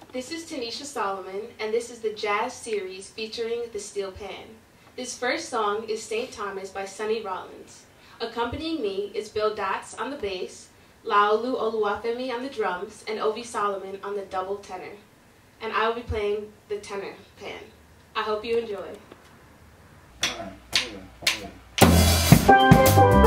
This is Tanisha Solomon, and this is the jazz series featuring the steel pan. This first song is St. Thomas by Sonny Rollins. Accompanying me is Bill Dotz on the bass, Laolu Oluwafemi on the drums, and Ovi Solomon on the double tenor. And I will be playing the tenor pan. I hope you enjoy. All right.